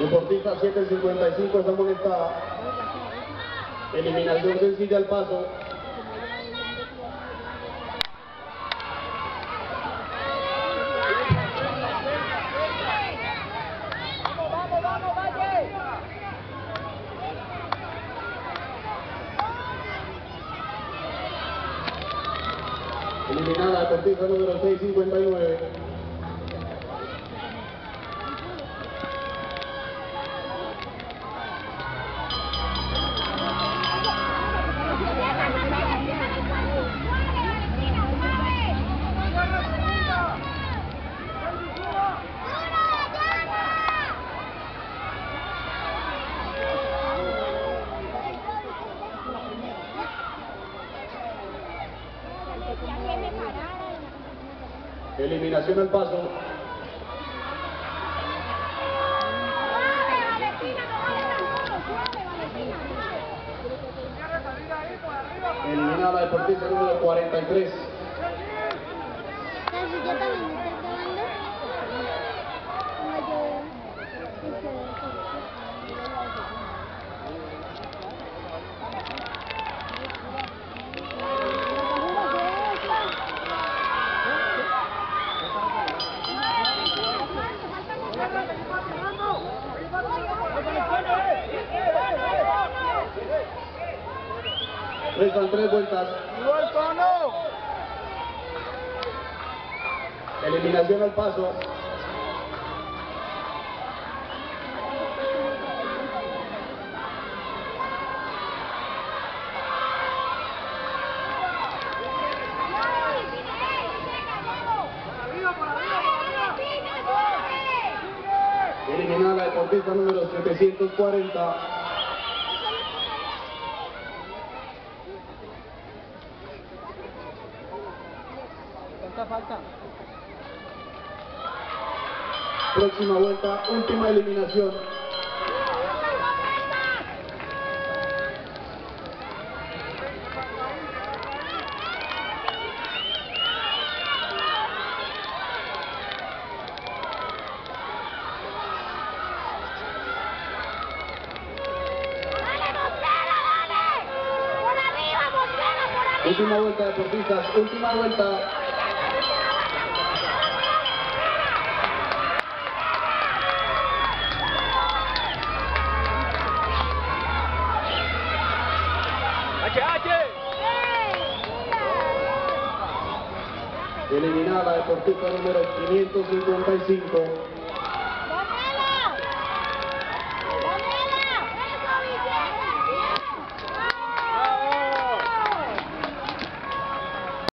Deportista 755 está molestada. Eliminación sencilla al paso. Eliminada deportista número 659. Eliminación al paso. Eliminada la deportista número 43. Restan 3 vueltas. Eliminación al paso. Eliminada la deportista número 740. ¿Cuánta falta? Próxima vuelta, última eliminación. Última vuelta, deportistas, última vuelta. Eliminada la deportista número 555.